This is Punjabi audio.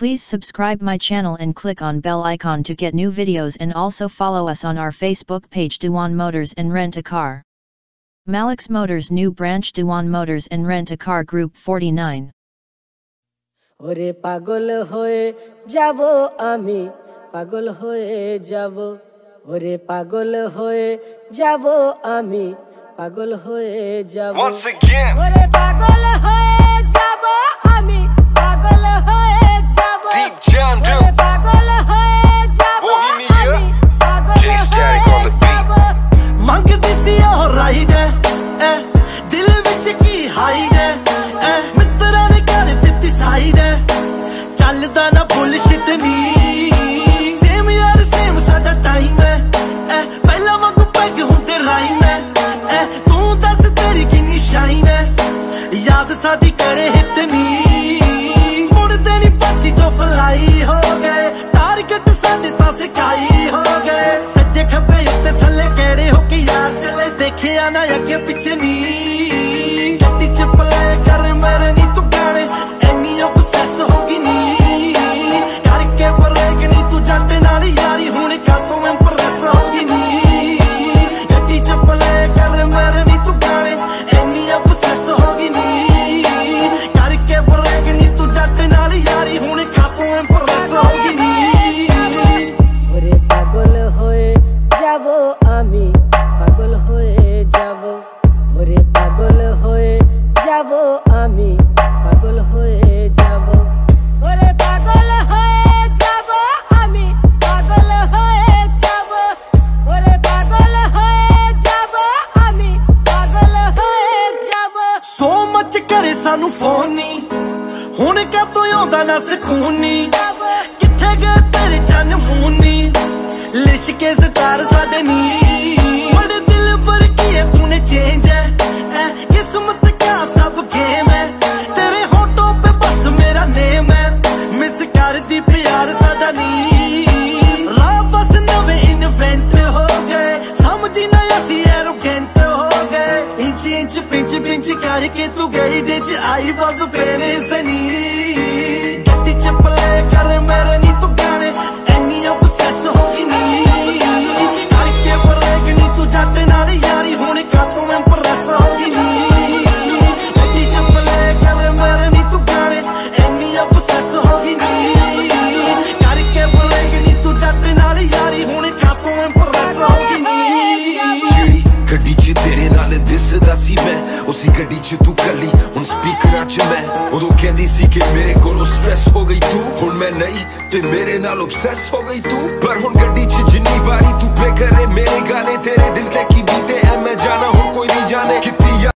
Please subscribe my channel and click on bell icon to get new videos, and also follow us on our Facebook page Dewan Motors and Rent a Car. Malix Motors new branch Dewan Motors and Rent a Car Group 49. ওরে পাগল হয়ে যাব আমি পাগল হয়ে যাব ওরে পাগল হয়ে যাব আমি পাগল হয়ে যাব Once again ওরে পাগল হয়ে যাব আমি পাগল হয়ে যাব Deep John ওরে Duke পাগল হয়ে যাব Bohemia আমি পাগল J-Static on হয়ে the beat যাব ਮੰਗਦੀ ਸੀ ਉਹ ਰਾਈਡ ਦਿਲ ਵਿੱਚ ਕੀ ਹਾਈਡ ਮਿੱਤਰਾਂ ਨੇ ਕਰ ਦਿੱਤੀ ਸਾਈਡ ਚੱਲਦਾ ਨਾ ਬੁਲਸ਼ਿਟ ਨਹੀਂ ਸੇਮ ਯਾਰ ਸੇਮ ਸਾਡਾ ਟਾਈਮ ਹੈ ਪਹਿਲਾਂ ਵਾਂਗੂ ਪੈਗ ਹੁੰਦੇ ਰਾਈਮ ਹੈ ਤੂੰ ਦੱਸ ਤੇਰੀ ਕਿੰਨੀ ਸ਼ਾਈਨ ਹੈ ਯਾਦ ਸਾਡੀ ਕਰੇ ਹਿੱਟ ਨਹੀਂ ਮੁੜਦੇ ਨਹੀਂ ਪਾਚੀ ਜੋ ਫਲਾਈ ਹੋ ਗਏ ਟਾਰਗੇਟ ਸਾਡੇ ਤਾਂ ਸਿਕਾਈ ਹੋ ਗਏ ਸੱਜੇ ਖੱਬੇ ਉੱਤੇ ਥੱਲੇ ਕਿਹੜੇ ਹੋ ਕੇ ਯਾਰ ਚੱਲੇ ਦੇਖਿਆ ਨਾ ਅੱਗੇ ਪਿੱਛੇ ਨਹੀਂ ਗੱਡੀ ਚ ਪਲੇ ਕਰ ਮੇਰੇ ਨੀ ਤੂੰ ਗਾਣੇ ਐਨੀ obsess ਹੋ ਗਈ ਨੀ ਕਰਕੇ ਬਰੇਕ ਨੀ ਤੂੰ ਜੱਟ ਨਾਲ ਯਾਰੀ ਹੁਣ ਕਾਤੋਂ ਇੰਪ੍ਰੈਸ ਹੋ ਗਈ ਨੀ ਗੱਡੀ ਚ ਪਲੇ ਕਰ ਮੇਰੇ ਨੀ ਤੂੰ ਗਾਣੇ ਐਨੀ obsess ਹੋ ਗਈ ਨੀ ਕਰਕੇ ਬਰੇਕ ਨੀ ਤੂੰ ਜੱਟ ਨਾਲ ਯਾਰੀ ਹੁਣ ਕਾਤੋਂ ਇੰਪ੍ਰੈਸ ਹੋ ਗਈ ਨੀ ওরে পাগল হয়ে যাব আমি পাগল হয়ে যাব ওরে পাগল হয়ে যাব আমি পাগল হয়ে যাব ওরে পাগল হয়ে যাব আমি পাগল হয়ে যাব ওরে পাগল হয়ে যাব আমি পাগল হয়ে যাব ਸੋ ਮੱਚ ਕਰੇ ਸਾਨੂੰ ਫੋਨ ਨੀ ਹੁਣ ਕਾਤੋਂ ਆਉਂਦਾ ਨਾ ਸਕੂਨ ਨੀ ਕਿੱਥੇ ਗਏ ਤੇਰੇ ਚੰਨ ਮੂੰਹ ਨੀ ਲਿਸ਼ਕੇ ਸਤਾਰ ਸਾਡੇ ਨੀ ਬੜੇ ਦਿਲ ਪਰ ਕੀਏ ਤੂਨੇ ਚੇਂਜ ਹੈ ਕਿਸਮਤ ਕਾ ਸਭ ਗੇਮ ਹੈ ਤੇਰੇ ਹੋਟੋਂ ਪੇ ਬਸ ਮੇਰਾ ਨੇਮ ਹੈ ਮਿਸ ਕਰਦੀ ਪਿਆਰ ਸਾਡਾ ਨੀ ਰਾਹ ਬਸ ਨਵੇਂ ਇਨਵੈਂਟ ਹੋ ਗਏ ਸਮਝੀ ਨਾ ਅਸੀਂ ਐਰੋਗੈਂਟ ਹੋ ਗਏ ਇੰਚ ਇੰਚ ਪਿੰਚ ਪਿੰਚ ਕਰਕੇ ਤੂੰ ਗਈ ਦੇ ਚ ਆਈ ਬਸ ਪੇਰੇ ਸਨੀ ਗੱਡੀ ਚ ਪਲੇ ਕਰ ਮੇਰੇ ਨੀ ਤੂੰ ਗਾਣੇ ਐਨੀ obsess ਹੋ ਗਈ ਨੀ ਕਰਕੇ ਬਰੇਕ ਨੀ ਤੂੰ ਜੱਟ ਨਾਲ ਯਾਰੀ ਹੁਣ ਕਾਤੋਂ ਇੰਪ੍ਰੈਸ ਹੋ ਗਈ ਨੀ ਗੱਡੀ ਚ ਪਲੇ ਕਰ ਮੇਰੇ ਨੀ ਤੂੰ ਗਾਣੇ ਐਨੀ obsess ਹੋ ਗਈ ਨੀ ਕਰਕੇ ਬਰੇਕ ਨੀ ਤੂੰ ਜੱਟ ਨਾਲ ਯਾਰੀ ਹੁਣ ਕਾਤੋਂ ਇੰਪ੍ਰੈਸ ਹੋ ਗਈ ਨੀ ਜਿਹੜੀ ਗੱਡੀ 'ਚ ਤੇਰੇ ਨਾਲ ਦਿਸਦਾ ਸੀ ਮੈਂ ਉਸੇ ਗੱਡੀ 'ਚ ਤੂੰ ਕੱਲੀ ਹੁਣ ਸਪੀਕਰਾਂ 'ਚ ਮੈਂ ਉਦੋਂ ਕਹਿੰਦੀ ਸੀ ਕਿ ਮੇਰੇ ਕੋਲੋਂ ਸਟ੍ਰੈਸ ਹੋ ਗਈ ਤੂੰ ਹੁਣ ਮੈਂ ਨਹੀਂ ਤੇ ਮੇਰੇ ਨਾਲ obsess ਹੋ ਗਈ ਤੂੰ ਪਰ ਹੁਣ ਗੱਡੀ 'ਚ ਜਿੰਨੀ ਵਾਰ